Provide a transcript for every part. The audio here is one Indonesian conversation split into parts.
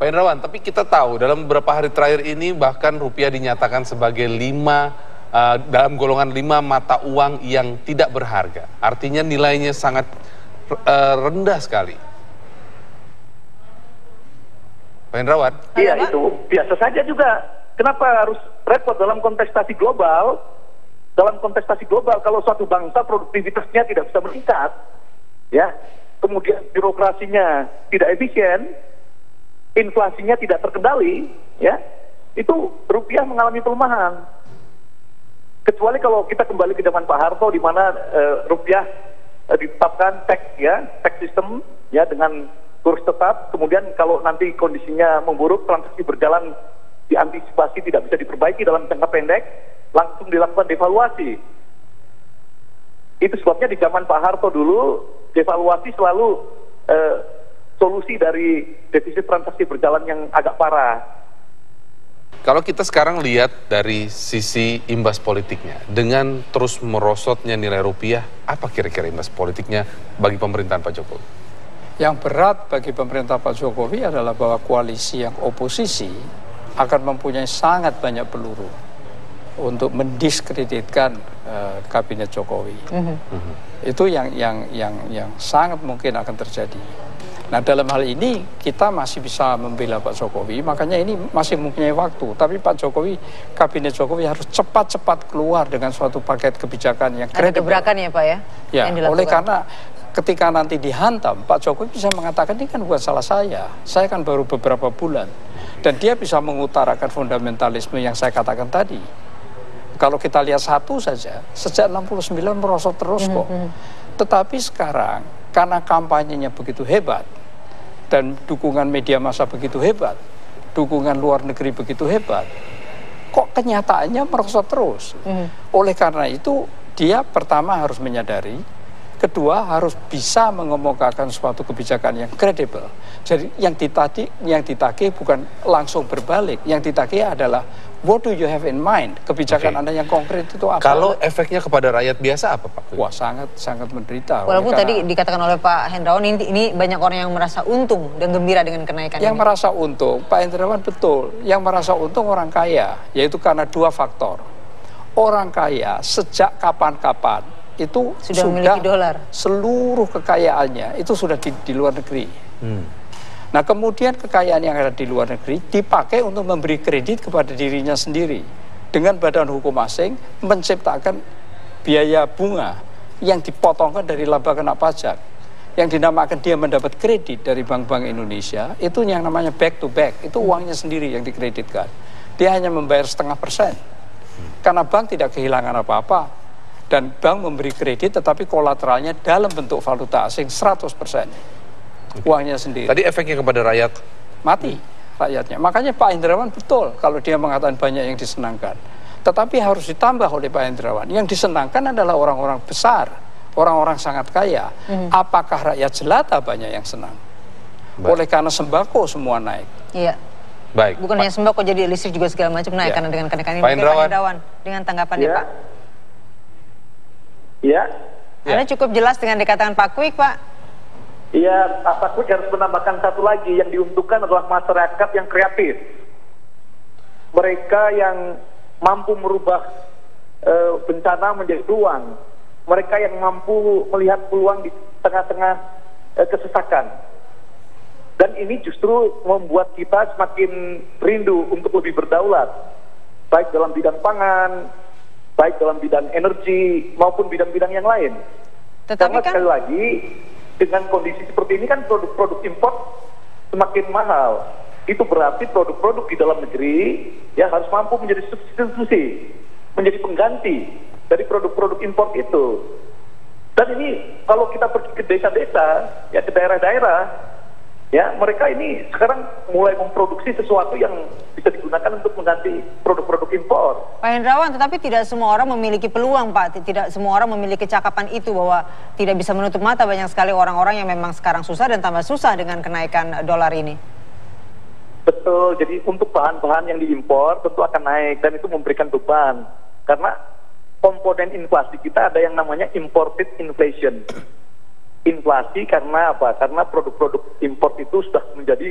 Pak Hendrawan, tapi kita tahu dalam beberapa hari terakhir ini bahkan rupiah dinyatakan sebagai dalam golongan 5 mata uang yang tidak berharga. Artinya nilainya sangat rendah sekali. Pak Hendrawan? Iya, itu biasa saja juga. Kenapa harus repot dalam kontestasi global? Dalam kontestasi global, kalau suatu bangsa produktivitasnya tidak bisa meningkat, ya, kemudian birokrasinya tidak efisien, inflasinya tidak terkendali, ya, itu rupiah mengalami pelemahan. Kecuali kalau kita kembali ke zaman Pak Harto, di mana rupiah ditetapkan tax system, ya, dengan kurs tetap. Kemudian kalau nanti kondisinya memburuk, transaksi berjalan diantisipasi tidak bisa diperbaiki dalam jangka pendek, langsung dilakukan devaluasi. Itu sebabnya di zaman Pak Harto dulu, devaluasi selalu solusi dari defisit transaksi berjalan yang agak parah. Kalau kita sekarang lihat dari sisi imbas politiknya, dengan terus merosotnya nilai rupiah, apa kira-kira imbas politiknya bagi pemerintahan Pak Jokowi? Yang berat bagi pemerintah Pak Jokowi adalah bahwa koalisi yang oposisi akan mempunyai sangat banyak peluru untuk mendiskreditkan kabinet Jokowi. Itu yang sangat mungkin akan terjadi. Nah, dalam hal ini kita masih bisa membela Pak Jokowi, makanya ini masih mempunyai waktu. Tapi Pak Jokowi, kabinet Jokowi harus cepat-cepat keluar dengan suatu paket kebijakan yang kredibel. Ada gebrakan ya Pak ya? Ya, oleh karena ketika nanti dihantam, Pak Jokowi bisa mengatakan ini kan bukan salah saya kan baru beberapa bulan. Dan dia bisa mengutarakan fundamentalisme yang saya katakan tadi. Kalau kita lihat satu saja, sejak 69 merosot terus kok. Tetapi sekarang, karena kampanyenya begitu hebat, dan dukungan media massa begitu hebat, dukungan luar negeri begitu hebat, kok kenyataannya merosot terus. Oleh karena itu, dia pertama harus menyadari, kedua harus bisa mengemukakan suatu kebijakan yang kredibel. Jadi yang ditagih bukan langsung berbalik, yang ditagih adalah what do you have in mind? Kebijakan Anda yang konkret itu apa? Kalau efeknya kepada rakyat biasa apa Pak? Wah, sangat menderita. Walaupun tadi dikatakan oleh Pak Hendrawan, ini banyak orang yang merasa untung dan gembira dengan kenaikan yang ini. Merasa untung, Pak Hendrawan betul. Yang merasa untung orang kaya, yaitu karena dua faktor. Orang kaya sejak kapan-kapan itu sudah memiliki dolar. Seluruh kekayaannya itu sudah di luar negeri. Nah, kemudian kekayaan yang ada di luar negeri dipakai untuk memberi kredit kepada dirinya sendiri. Dengan badan hukum asing menciptakan biaya bunga yang dipotongkan dari laba kena pajak. Yang dinamakan dia mendapat kredit dari bank-bank Indonesia, itu yang namanya back to back. Itu uangnya sendiri yang dikreditkan. Dia hanya membayar 0,5%. Karena bank tidak kehilangan apa-apa. Dan bank memberi kredit tetapi kolateralnya dalam bentuk valuta asing 100%. Uangnya sendiri. Tadi efeknya kepada rakyat? Mati rakyatnya. Makanya Pak Hendrawan betul kalau dia mengatakan banyak yang disenangkan. Tetapi harus ditambah oleh Pak Hendrawan. Yang disenangkan adalah orang-orang besar, orang-orang sangat kaya. Apakah rakyat jelata banyak yang senang? Oleh karena sembako semua naik. Iya. Baik. Bukan hanya sembako, jadi listrik juga segala macam naik karena dengan kenaikan ini. Pak Hendrawan, dengan tanggapannya Pak. Iya. Anda cukup jelas dengan dikatakan Pak Kwik, Pak. Iya, Pak Kwik harus menambahkan satu lagi, yang diuntungkan adalah masyarakat yang kreatif. Mereka yang mampu merubah bencana menjadi peluang. Mereka yang mampu melihat peluang di tengah-tengah kesesakan. Dan ini justru membuat kita semakin rindu untuk lebih berdaulat. Baik dalam bidang pangan, baik dalam bidang energi, maupun bidang-bidang yang lain. Karena sekali lagi, dengan kondisi seperti ini kan produk-produk import semakin mahal. Itu berarti produk-produk di dalam negeri ya harus mampu menjadi substitusi, menjadi pengganti dari produk-produk import itu. Dan ini kalau kita pergi ke desa-desa, ya ke daerah-daerah, ya mereka ini sekarang mulai memproduksi sesuatu yang bisa digunakan untuk mengganti produk-produk impor. Pak Hendrawan, tetapi tidak semua orang memiliki peluang, Pak. Tidak semua orang memiliki kecakapan itu, bahwa tidak bisa menutup mata banyak sekali orang-orang yang memang sekarang susah dan tambah susah dengan kenaikan dolar ini. Betul, jadi untuk bahan-bahan yang diimpor tentu akan naik dan itu memberikan beban. Karena komponen inflasi kita ada yang namanya imported inflation. Inflasi karena apa? Karena produk-produk import itu sudah menjadi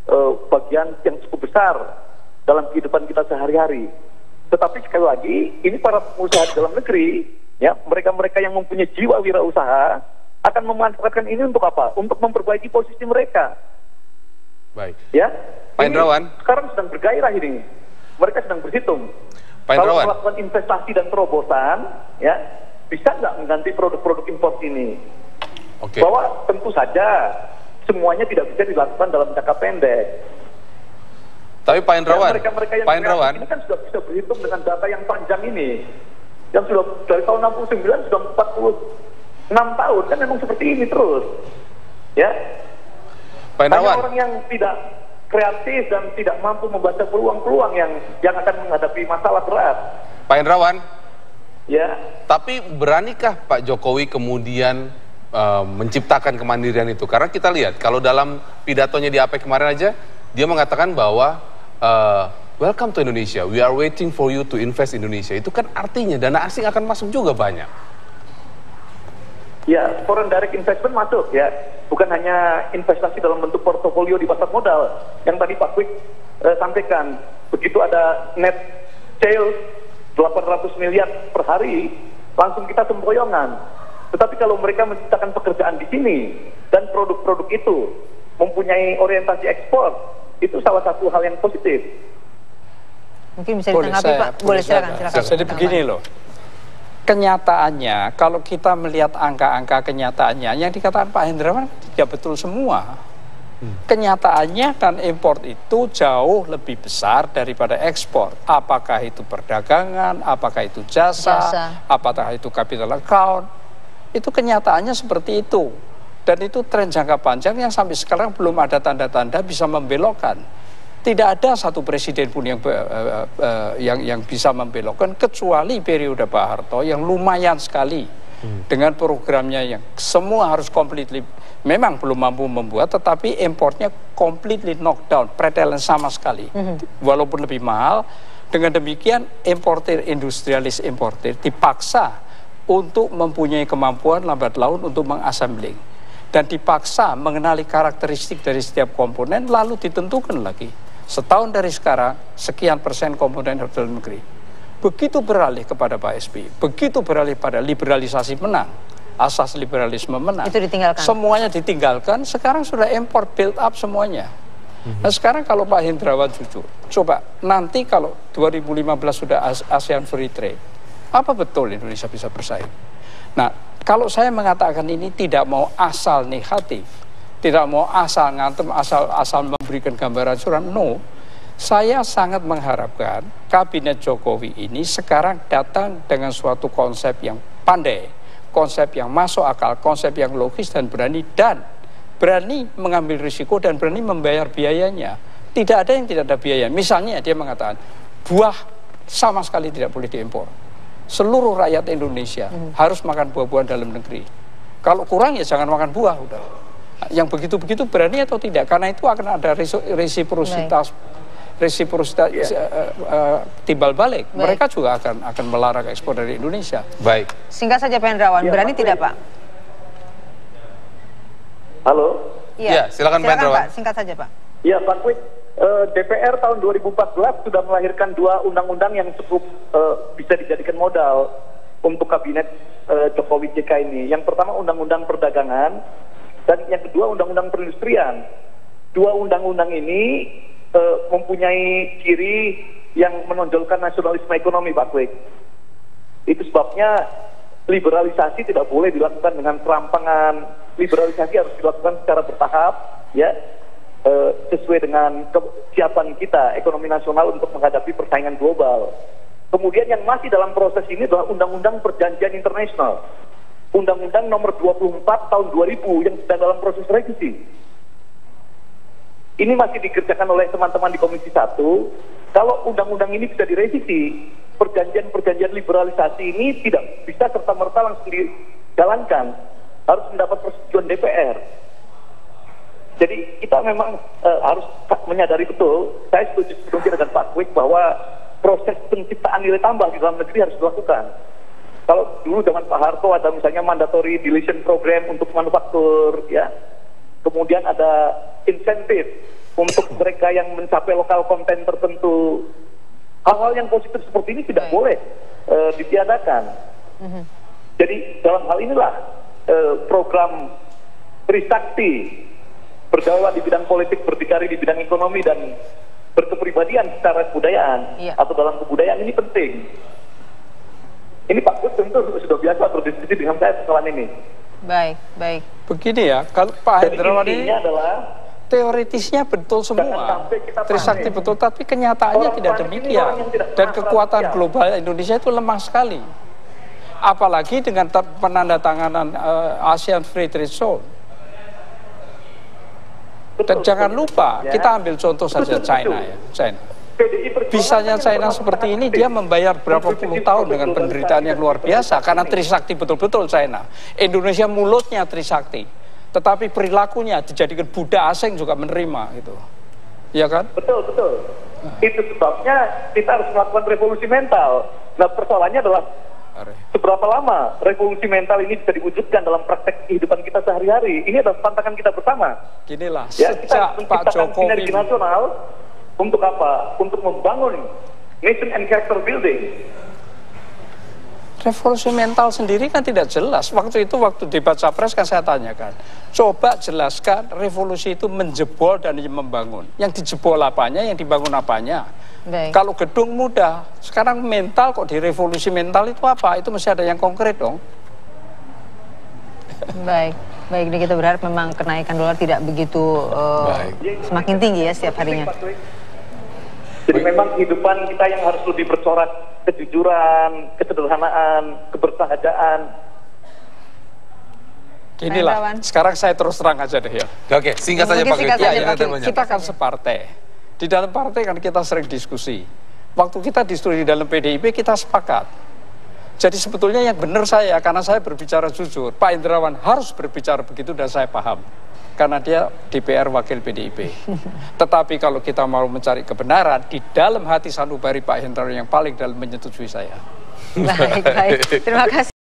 bagian yang cukup besar dalam kehidupan kita sehari-hari. Tetapi sekali lagi, ini para pengusaha di dalam negeri, ya, mereka-mereka yang mempunyai jiwa wirausaha akan memanfaatkan ini untuk apa? Untuk memperbaiki posisi mereka. Baik. Ya, Pak Hendrawan. Sekarang sedang bergairah ini. Mereka sedang berhitung. Pak Kalau Hendrawan. melakukan investasi dan terobosan, ya, bisa nggak mengganti produk-produk impor ini? Oke. Bahwa tentu saja semuanya tidak bisa dilakukan dalam jangka pendek. Tapi Pak Hendrawan, Ya, mereka yang Pak Hendrawan, ini kan sudah bisa berhitung dengan data yang panjang ini. Yang sudah dari tahun 69 sudah 46 tahun, kan memang seperti ini terus. Ya. Pak Hendrawan. Hanya orang yang tidak kreatif dan tidak mampu membaca peluang-peluang yang akan menghadapi masalah berat. Pak Hendrawan, Ya. tapi beranikah Pak Jokowi kemudian menciptakan kemandirian itu? Karena kita lihat, kalau dalam pidatonya di APEC kemarin aja, dia mengatakan bahwa welcome to Indonesia, we are waiting for you to invest Indonesia. Itu kan artinya dana asing akan masuk juga banyak. Ya, foreign direct investment masuk ya. Bukan hanya investasi dalam bentuk portofolio di pasar modal. Yang tadi Pak Kwik sampaikan, begitu ada net sales 800 miliar per hari, langsung kita sempoyongan. Tetapi kalau mereka menciptakan pekerjaan di sini dan produk-produk itu mempunyai orientasi ekspor, itu salah satu hal yang positif. Mungkin bisa ditanggapi Pak. Boleh, silakan. Jadi begini loh. Kenyataannya, kalau kita melihat angka-angka kenyataannya, yang dikatakan Pak Hendrawan tidak betul semua. Kenyataannya kan impor itu jauh lebih besar daripada ekspor. Apakah itu perdagangan, apakah itu jasa. Apakah itu capital account. Itu kenyataannya seperti itu. Dan itu tren jangka panjang yang sampai sekarang belum ada tanda-tanda bisa membelokkan. Tidak ada satu presiden pun yang bisa membelokkan kecuali periode Pak Harto yang lumayan sekali dengan programnya yang semua harus completely, memang belum mampu membuat, tetapi importnya completely knockdown, pretelan sama sekali, walaupun lebih mahal. Dengan demikian importer, industrialis importer dipaksa untuk mempunyai kemampuan lambat laun untuk mengassembling dan dipaksa mengenali karakteristik dari setiap komponen, lalu ditentukan lagi setahun dari sekarang sekian persen komponen dalam negeri. Begitu beralih kepada Pak SBY, begitu beralih pada liberalisasi menang, asas liberalisme menang, itu ditinggalkan. Semuanya ditinggalkan. Sekarang sudah import build up semuanya. Nah sekarang kalau Pak Hendrawan jujur, coba nanti kalau 2015 sudah ASEAN Free Trade, apa betul Indonesia bisa bersaing? Nah, kalau saya mengatakan ini tidak mau asal negatif, tidak mau asal ngantem, asal memberikan gambaran suram, no. Saya sangat mengharapkan kabinet Jokowi ini sekarang datang dengan suatu konsep yang pandai, konsep yang masuk akal, konsep yang logis dan berani mengambil risiko dan berani membayar biayanya. Tidak ada yang tidak ada biaya. Misalnya dia mengatakan buah sama sekali tidak boleh diimpor. Seluruh rakyat Indonesia harus makan buah-buahan dalam negeri. Kalau kurang ya jangan makan buah udah. Yang begitu-begitu berani atau tidak? Karena itu akan ada resiprositas timbal balik. Mereka juga akan melarang ekspor dari Indonesia. Baik. Singkat saja Pak Hendrawan, berani tidak Pak? Halo. Iya, silakan Pak Hendrawan. Pak, singkat saja Pak. Iya Pak Kwik. DPR tahun 2014 sudah melahirkan 2 undang-undang yang cukup bisa dijadikan modal untuk kabinet Jokowi JK ini. Yang pertama Undang-Undang Perdagangan dan yang kedua Undang-Undang Perindustrian. 2 undang-undang ini mempunyai ciri yang menonjolkan nasionalisme ekonomi Pak Kwik. Itu sebabnya liberalisasi tidak boleh dilakukan dengan serampangan. Liberalisasi harus dilakukan secara bertahap, ya. Sesuai dengan kesiapan kita ekonomi nasional untuk menghadapi persaingan global. Kemudian yang masih dalam proses ini adalah Undang-Undang Perjanjian Internasional, Undang-Undang Nomor 24 Tahun 2000 yang sedang dalam proses revisi. Ini masih dikerjakan oleh teman-teman di Komisi 1. Kalau undang-undang ini bisa direvisi, perjanjian-perjanjian liberalisasi ini tidak bisa serta-merta langsung dijalankan, harus mendapat persetujuan DPR. Jadi kita memang harus menyadari betul, saya setuju sebelumnya dengan Pak Kwik bahwa proses penciptaan nilai tambah di dalam negeri harus dilakukan. Kalau dulu zaman Pak Harto ada misalnya mandatory deletion program untuk manufaktur, ya. Kemudian ada insentif untuk mereka yang mencapai lokal konten tertentu. Hal-hal yang positif seperti ini tidak boleh ditiadakan. Jadi dalam hal inilah program Trisakti, berdaulat di bidang politik, berdikari di bidang ekonomi, dan berkepribadian secara kebudayaan atau dalam kebudayaan ini penting. Ini Pak Gus tentu sudah biasa berdiskusi dengan saya soal ini. Baik, baik. Begini ya, kalau Pak Hendrawan ini adalah teoritisnya betul semua, Trisakti betul, tapi kenyataannya tidak demikian. Dan kekuatan global Indonesia itu lemah sekali. Apalagi dengan penandatanganan ASEAN Free Trade Zone. Dan jangan lupa, kita ambil contoh saja China ya, China. Bisanya China seperti ini, dia membayar berapa puluh tahun dengan penderitaan yang luar biasa karena Trisakti betul-betul China. Indonesia mulutnya Trisakti, tetapi perilakunya dijadikan budak asing juga menerima gitu. Iya kan? Betul, betul. Itu sebabnya kita harus melakukan revolusi mental. Nah, persoalannya adalah seberapa lama revolusi mental ini bisa diwujudkan dalam praktek kehidupan kita sehari-hari. Ini adalah tantangan kita bersama. Ginilah, ya, sejak Pak Jokowi sinergi nasional untuk apa? Untuk membangun nation and character building. Revolusi mental sendiri kan tidak jelas. Waktu itu, waktu debat Capres kan saya tanyakan, coba jelaskan revolusi itu menjebol dan membangun. Yang dijebol apanya, yang dibangun apanya. Baik. Kalau gedung mudah, sekarang mental kok di revolusi mental itu apa? Itu mesti ada yang konkret dong. Baik, baik. Ini kita berharap memang kenaikan dolar tidak begitu semakin tinggi ya setiap harinya. Jadi memang kehidupan kita yang harus lebih bercorak kejujuran, kesederhanaan, kebersahagaan. Inilah, sekarang saya terus terang aja deh ya. Oke, singkat saja Pak. Kita kan separtai. Di dalam partai kan kita sering diskusi. Waktu kita diskusi di dalam PDIP kita sepakat. Jadi sebetulnya yang benar saya, karena saya berbicara jujur, Pak Hendrawan harus berbicara begitu dan saya paham. Karena dia DPR wakil PDIP. Tetapi kalau kita mau mencari kebenaran, di dalam hati sanubari Pak Hendrawan yang paling dalam menyetujui saya. Baik, baik. Terima kasih.